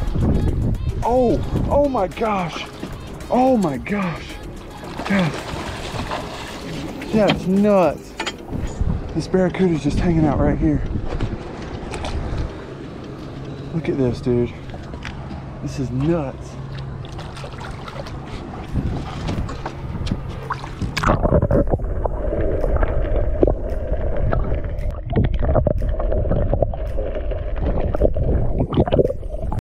Oh my gosh. Oh my gosh. That's nuts. This barracuda's just hanging out right here. Look at this, dude. This is nuts.